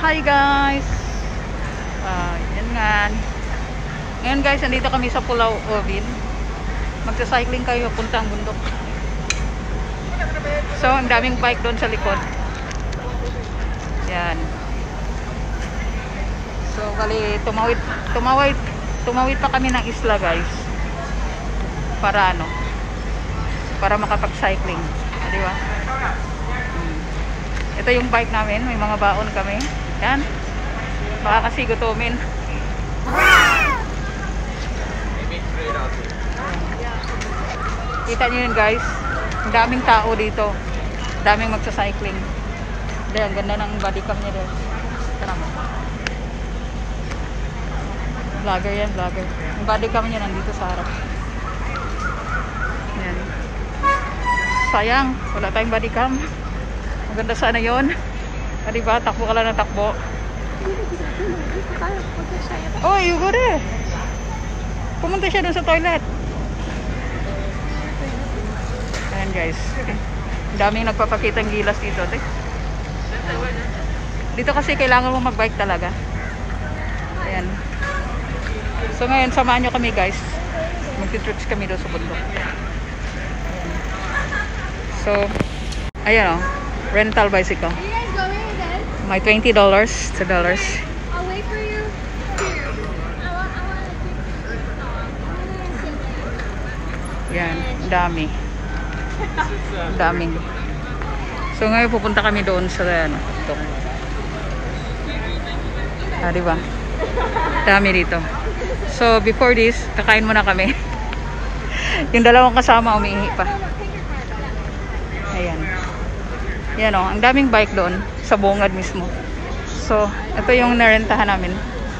Hi guys! Yan nga. Ngayon guys, nandito kami sa Pulau Ubin. Magsa-cycling kayo puntang bundok. So, ang daming bike doon sa likod. Yan. So, kali tumawid pa kami ng isla guys. Para ano? Para makapag-cycling. Di ba? Ito yung bike namin, may mga baon kami. Yan. Baka kasi gutumin. Kita nyo yun guys. Ang daming tao dito. Ang daming magsa-cycling. Dahil ang ganda ng body cam niya dahil. Tara mo. Vlogger yan, vlogger. Ang body cam niya nandito sa harap. Yan. Sayang, wala tayong body cam. Maganda sana yun. Diba? Takbo ka lang ng takbo. Oh, you go there. Pumunta siya dun sa toilet. Ayan guys. Ang daming nagpapakitang gilas dito. Dito kasi kailangan mo mag-bike talaga. Ayan. So ngayon, samahan nyo kami guys. Magti-trips kami doon sa bundok. Ayan. So, ayan o. Rental bicycle. Are you guys going then? May $20, $2. I'll wait for you. Here. I want Yan, dami. Daming. So ngayon pupunta kami doon sa ano, ito. Diba? Dami dito. So before this, kakain muna kami. Yung dalawang kasama umiihi pa. Ayan. Yan o, ang daming bike doon sa bungad mismo. So, ito yung narentahan namin.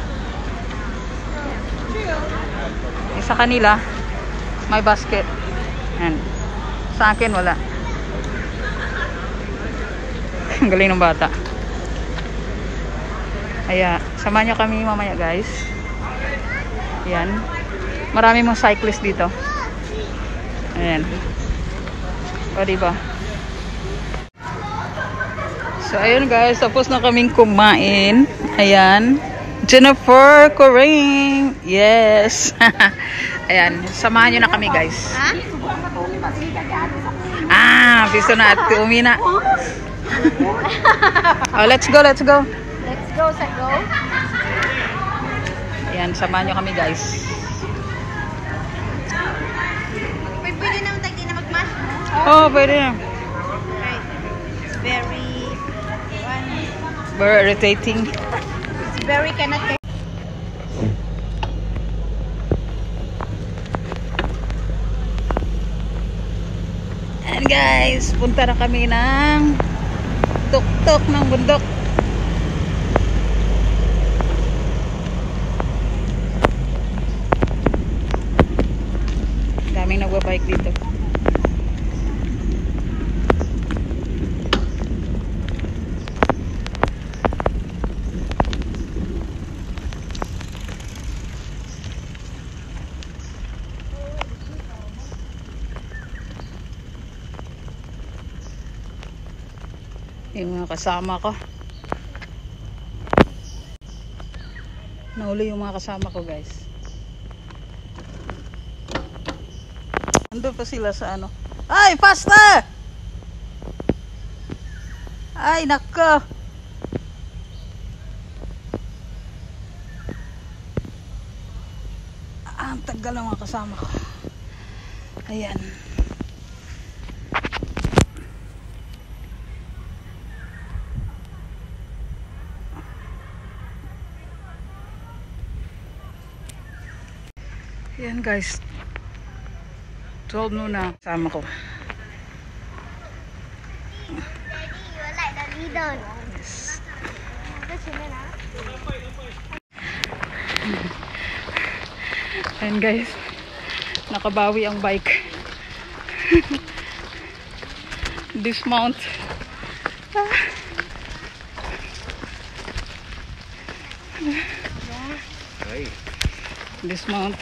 Sa kanila, may basket. Yan. Sa akin, wala. Ang galing ng bata. Kaya, samahan nyo kami mamaya guys. Yan. Marami mong cyclist dito. Ayan. O, diba? So, ayun guys, tapos na kaming kumain. Ayan. Jennifer Coring. Yes. Ayan, samahan nyo na kami guys. Piso na at umina. Oh, let's go, let's go. Let's go, set go. Ayan, samahan nyo kami guys. Pwede naman tayo na mag-mash. Oh, pwede na. Right. It's very Irritating. It's very cannot get. And guys, punta na kami ng tuktok ng bundok. Daming nagbabike dito. Yung mga kasama ko. Nauli yung mga kasama ko guys. Nandun pa sila sa ano. Ay! Faster! Ay! Nako! Ang tagal ng mga kasama ko. Ayan. Yan guys, 12 noon na kasama ko. Yes. Yan guys, nakabawi ang bike. Dismount. Dismount.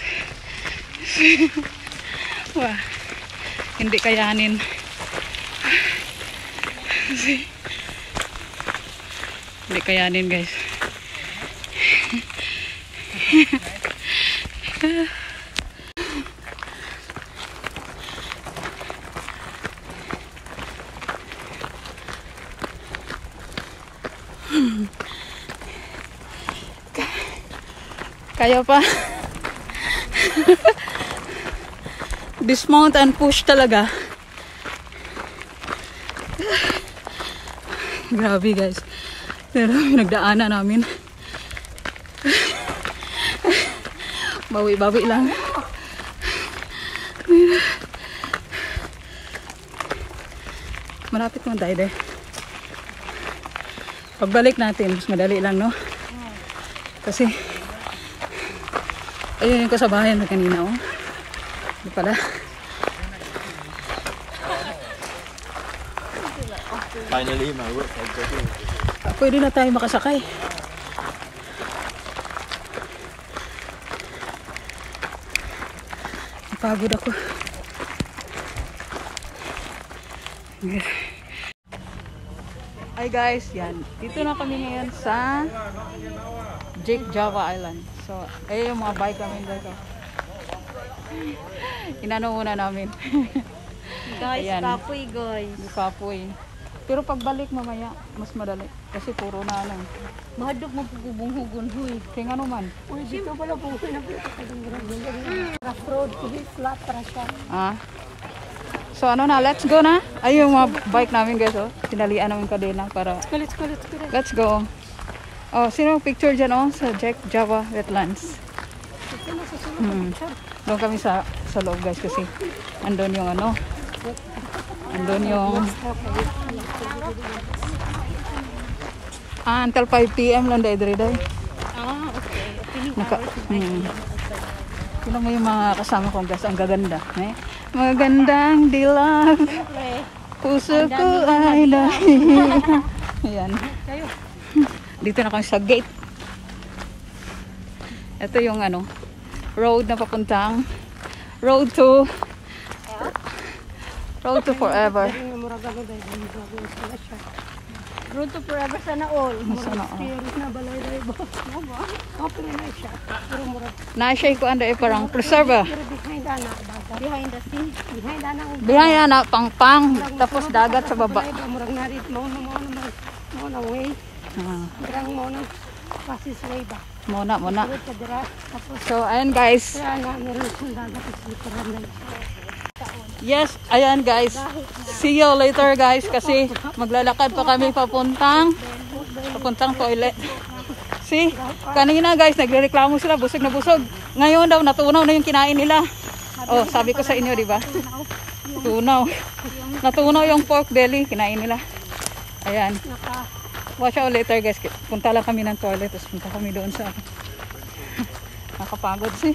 Wah, hindi kayanin. Hindi kayanin guys. Kaya pa. Dismount and push talaga. Grabe guys. Pero nagdaanan namin. Bawi-bawi lang. Malapit naman tayo deh. Pagbalik natin, mas madali lang, no? Kasi ayun yung kasabayan na kanina, oh. Hindi pala. Finally, my work. Pwede na tayo makasakay. Napagod ako. Hi guys, yan. Dito na kami ngayon sa Jake Java Island. So, ayun yung mga bike namin dito. Inano muna namin. Guys, Ayan. kapoy guys. Kapoy. Pero pagbalik mamaya, mas madali. Kasi puro na ano. Mahadok mo pagubong-hugon, huy. Kaya nga naman. Uy, dito pala po ko na rough road, hindi flat para siya. Ah. So ano na, let's go na. Ayun yung mga bike namin guys, oh. Sinalian namin kadena para... Let's go. Let's go. Oh, sino picture dyan, oh? Sa Jake Java Wetlands. Doon kami sa loob guys kasi andun yung ano. Andun yung... until 5 PM lang day. Ah, okay. Tingnan mo yung mga kasama kong guys, ang gaganda. Eh? Magandang dilag. Puso ko ay dahil. Ayan. Dito na kami sa gate. Ito yung ano, road na papuntang road to forever. Road to forever sana all. Sana all. Na balay ba? Kapre na siya. Pero murag. Na-share ko anda parang preserve. Pero behind ana, behind the sea, behind ana. Behind na pang tapos dagat sa baba. Murag narit mo na way. Dirang mo na passes way ba. Muna. Tapos So ayan guys. ana meron kung dagat slipperan na. Yes, ayan guys. See you later guys kasi maglalakad pa kami papuntang toilet. See? Kanina guys, nagrereklamo sila, busog na busog. Ngayon daw natunaw na yung kinain nila. Oh, sabi ko sa inyo, di ba? Tunaw. Natunaw yung pork belly, kinain nila. Ayan. Watch out later guys. Punta lang kami ng toilet, tapos punta kami doon sa nakapagod si.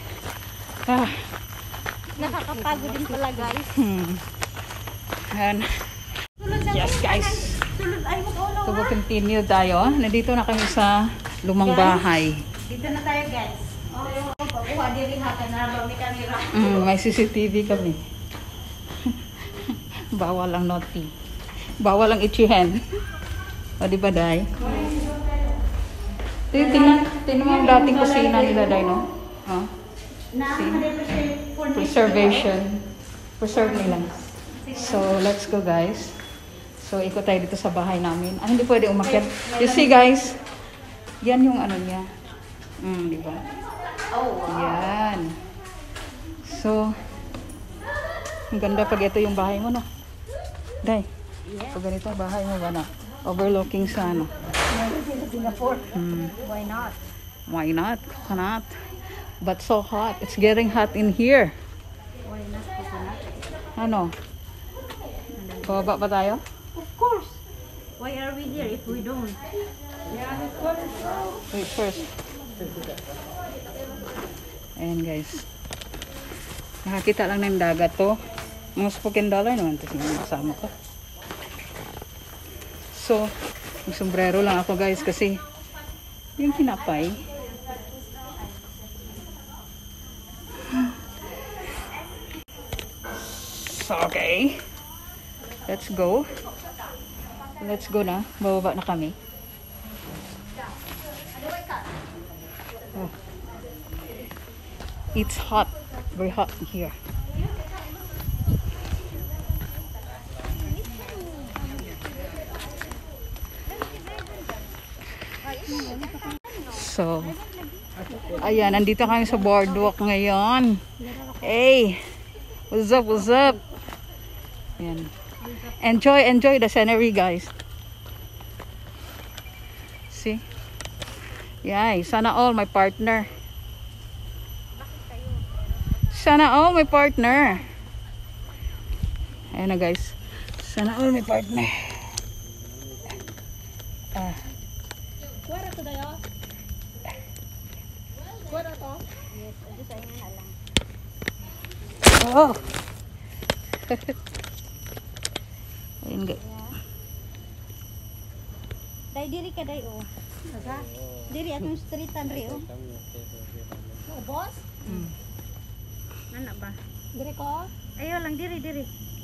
Nakakapagod din pala guys. Ayan. Yes guys. So we'll continue tayo. Nandito na kami sa lumang bahay. Dito na tayo guys. Kuha diri hatan na ba may kamera. May CCTV kami. Bawal ang naughty. Bawal ang itchihen. O di ba Day? Tingnan mo ang dating kusina nila Day, no? Oh. Preserve nila. So let's go guys. So ikot tayo dito sa bahay namin. Hindi pwede umakyat. You see guys, yan yung ano niya. Di ba? Oh wow. Yan. So ang ganda pag ito yung bahay mo, no? Day, pag ganito bahay mo ba na? Overlooking sa ano? Why not? Why not? Cannot. But so hot. It's getting hot in here. Why not? Ano? Bababa pa tayo? Of course. Why are we here if we don't? Wait first. Ayan guys. Nakakita lang ng dagat to. Mga $10 naman. Tapos yung kasama ko. So, yung sombrero lang ako guys kasi yung kinapay. So, okay. Let's go. Let's go na. Bababa na kami. It's hot, very hot here. So, ayan, nandito kami sa boardwalk ngayon. Hey, what's up, what's up? Ayan. Enjoy the scenery, guys. See? Yay, sana all my partner. Sana all my partner. Ayan na, guys. Sana all my partner. Oh. Ayan, guys. Dai diri ka dai oh. Diri atong streetan ri oh. Boss? Mana ba? Diri ko. Ayo lang diri.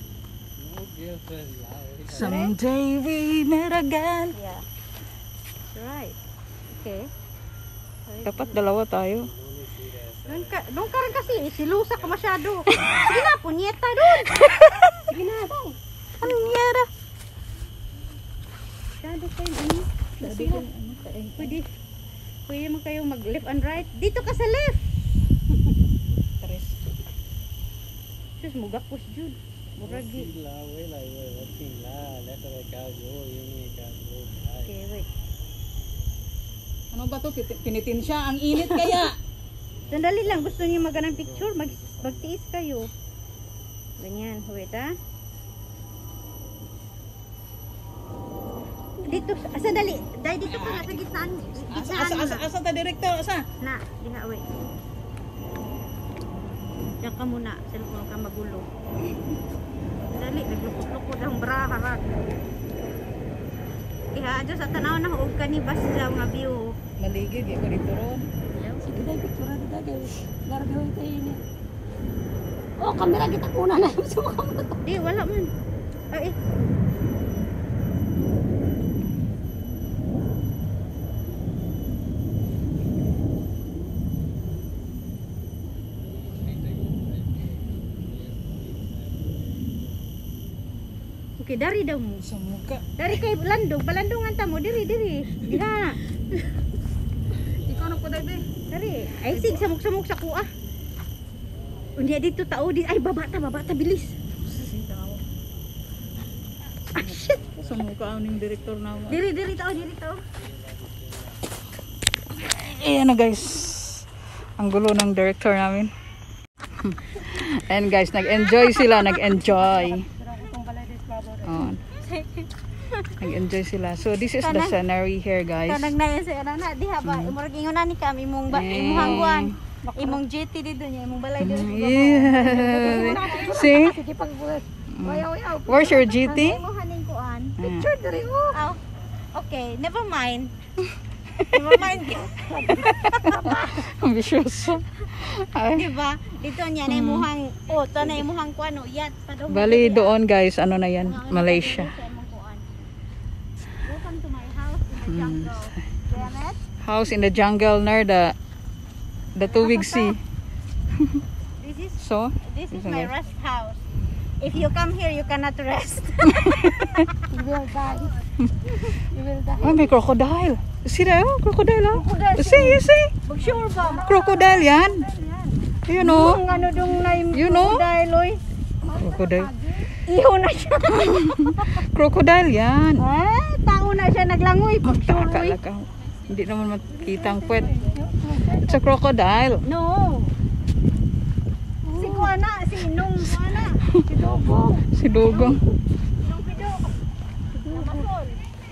Someday we met again. Yeah. That's right. Okay. Dapat dalawa tayo. Doon ka rin kasi, silusa ka masyado. Sige na, punyeta doon. Sige na. Anong yara? Masyado kayo, ano? Pwede mo kayo mag left and right. Dito ka sa left. Sus, mugapos Jud. Muragi. Okay, wait. Ano ba to? Pinitin siya. Ang init kaya. Sandali lang, gusto niyo magandang picture, magtiis kayo. Ganyan, wait ah. Dito, sandali, dahil dito ka nga sa gitnaan. Asa ta director? Asa? Na, diha, wait. Diyan ka muna, cellphone ka magulo. Sandali, naglukot-lukot ang bra, harag. Iha, dyan sa tanaw na huog ka ni Basja nga view. Maligid, yung dito ron. Sige dai picture dito guys. Larga ito ini. Oh, kamera kita kuna na sa mga moto. Di, wala man. Ay, okay, dari daw mo. Sa muka. Dari kay Landong, palandungan ta mo, diri. Diha. Ikaw na po, Dave. Dari. Ay, sig, samok-samok sa kuha. Unya dito tao, ay, baba ta, bilis. Ah, shit. Sa muka ang director na mo. Diri tao. Ayan na, guys. Ang gulo ng director namin. And guys, nag-enjoy sila, Oh. Nag-enjoy sila. So this is the scenery here, guys. Kanang na sa ana diha ba, imong ingon ni kami imong hangguan. Imong JT dito niya, imong balay dito. Yeah. See? Sige pag wayaw. Where's your GT? Imong haning kuan. Picture diri oh. Oh. Okay, never mind. Never mind. Ambitious. Ay. Diba? Dito niya na imuhang to na imuhang kuan no, yat padong. Bali doon, guys, ano na yan? Malaysia. Welcome to my house in the jungle. Janet? House in the jungle near the Tubig Sea. This is my rest house. If you come here, you cannot rest. You will die. Oh, may crocodile. See that? Oh, crocodile, oh. See. Sure ba? Crocodile yan. You know? Ang ano dong na You know? Dailoy. Crocodile. Iho na siya. Crocodile yan. Tao na siya naglangoy. Pag-sure. Akala ka. Hindi naman makita ang puwet. It's a crocodile. No. Si Kuana, si Nung Kuana. Si Dogong. Si Dugong. Nung Pido. Namasol.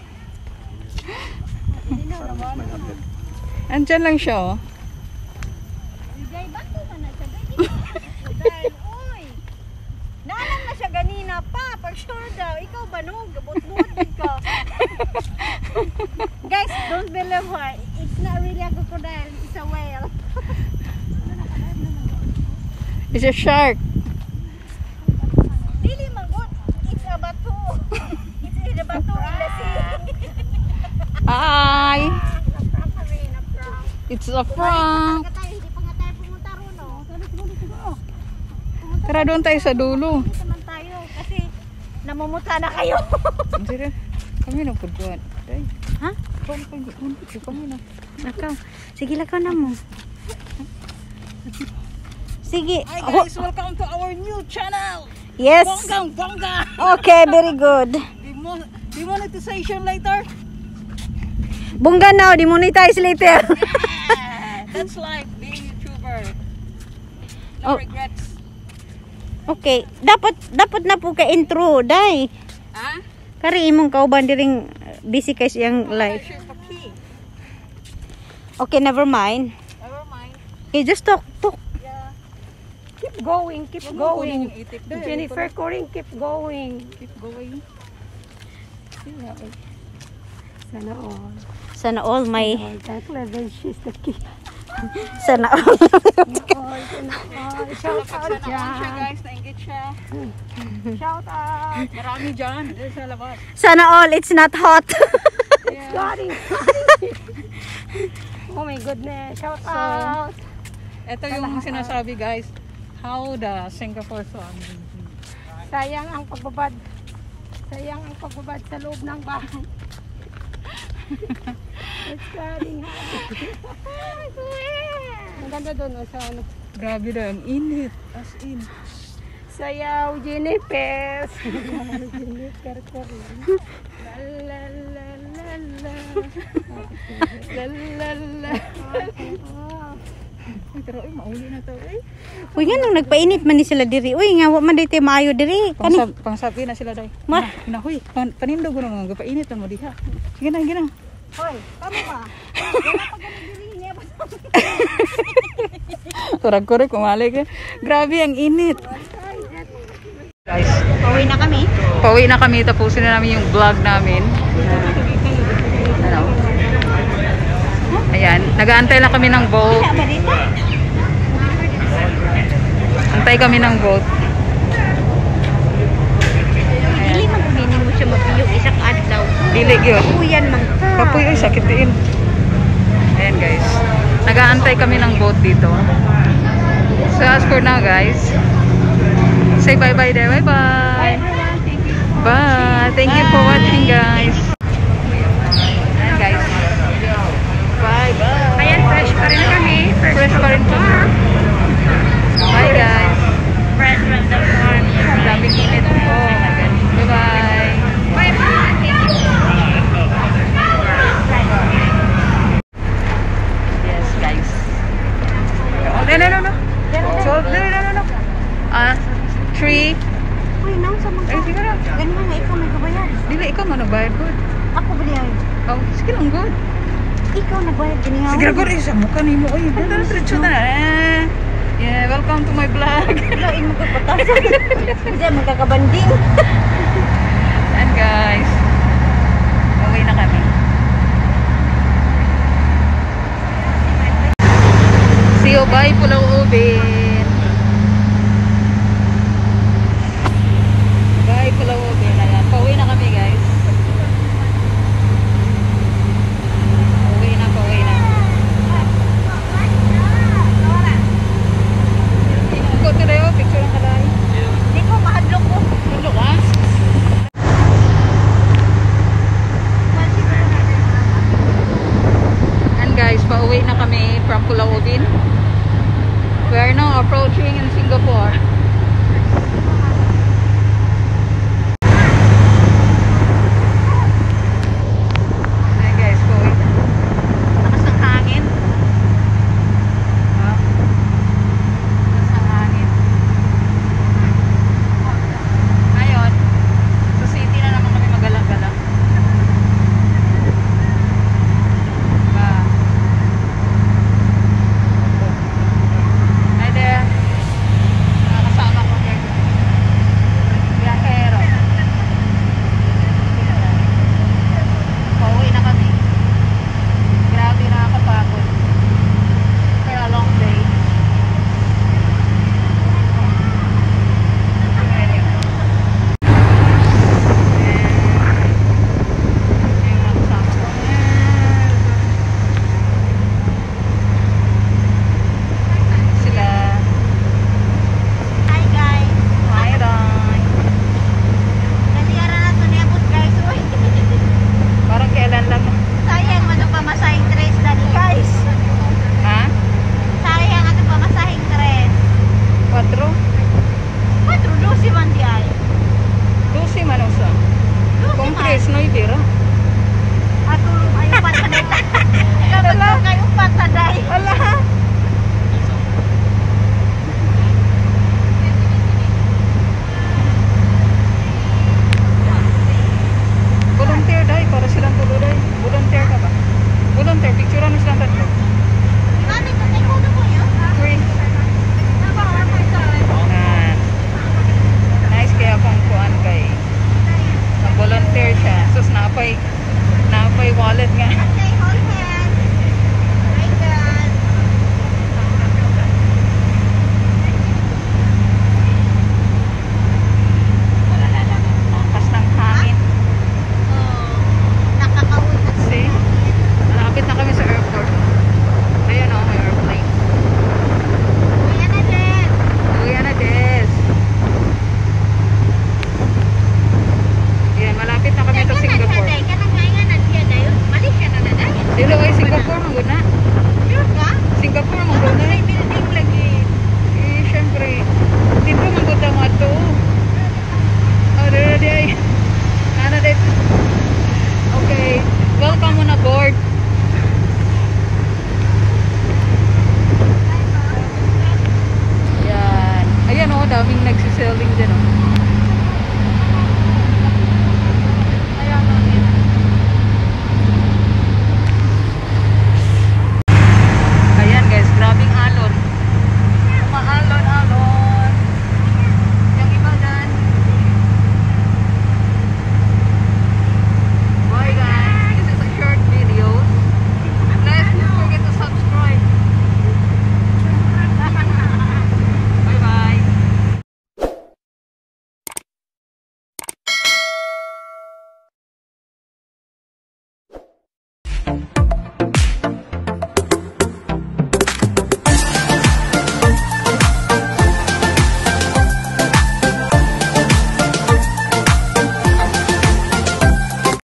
Andyan lang siya, oh. Bigay bato man na siya. Dahil, oy. Naalam na siya ganina pa. Pag-sure daw. Ikaw ba no? Gabot-bot ka. Guys, don't believe her. It's not really a crocodile. It's a whale. It's a shark. Dili magot. It's a bato. It's a bato in the sea. Hi! It's a prank. Hindi pa nga tayo pumunta ron, no? Tara doon tayo sa dulo. Dito naman tayo kasi namumuta na kayo. Sige, kami na pagkuhan. Ha? Kami na. Lakaw. Sige, lakaw na mo. Sige. Hi guys, welcome to our new channel. Yes. Bongga. Okay, very good. Demonetization later. Bungga now, demonetize later. That's life being YouTuber. Oh. No regrets. Okay, dapat na po ka intro, dai. Ha? Kari imong kauban diring busy kay siyang live. Okay, never mind. Never mind. Okay, just talk. Yeah. Keep going, keep going. Jennifer Keep Coring, keep going. going. Sana all. Sana all may All that level, she's the key. sana all. All, sana all. Shout out Sana all siya dyan. guys, na-engage siya. Shout out. Marami dyan. Dito sa labas. Sana all, it's not hot. Sorry. Oh my goodness. Shout So, out. Ito yung sinasabi guys. How the Singapore song. Sayang ang pagbabad. Sayang ang pagbabad sa loob ng bahay. It's flooding. Ang ganda doon sa ano. Grabe na, ang init. As in. Sayaw, Jennifer. Jennifer Coring. La la la la. La la la. Uy, pero mauli na to. Uy, nga nung nagpainit man ni sila diri. Uy, nga wa man dito maayo diri. Kani. Pangsabi na sila day. Ma. Hinahoy, panindog ko naman. Gapainit na mo diha. Sige na, sige na. Hoy, tama ba? Kurag-kurag, kumalik eh. Grabe, ang init. Guys, Pauwi na kami. pauwi na kami. Tapusin na namin yung vlog namin. Ano? Ayan, nag-aantay lang kami ng boat. Ba dito? Antay kami ng boat. Dili man kumini mo siya mapiyo isang adlaw. Dili yun. Uyan man ka. Kapoy, ay sakit din. Ayan guys. Nag-aantay kami ng boat dito. So as for now guys, say bye-bye there. Bye-bye. Bye. Thank you for watching guys. Ayan guys. Bye-bye. Ayan, fresh pa rin kami. Fresh pa rin po. Bye guys. Fresh from the farm. Ang daming init. Oh my God. Bye-bye. Yes guys. Oh, no. So, no. 3. Uy, nang sa mga. Ay, sige na. Ganun nga ikaw may kabayar. Dili, ikaw managbayad good. Ako ba diyan? Oh, sige lang good. Ikaw nagbayad gini nga. Sige good, isa mo ka nimo. Uy, diretso na. Yeah, welcome to my vlog. Lain mo kapatasan. Diyan magkakabanding. And guys, uwi na kami. See you, bye Pulau Ubin. Bye Pulau Ubin. Ayan, pauwi na kami guys. Pauwi na. Iko tirayo, picture ng kalay. Di ko mahadlok ko. Tulog ah. guys, no ibira. Atulong kayo pataday. Ikaw kayo pataday. Wala. Volunteer dai para silang tulo dai. Volunteer ka ba? Volunteer, picturean mo silang tatlo. Mami, tatay ko na po yun. Three. Yan. Nice kaya kung kuan kay nag-volunteer siya. Sus, naapay wallet nga.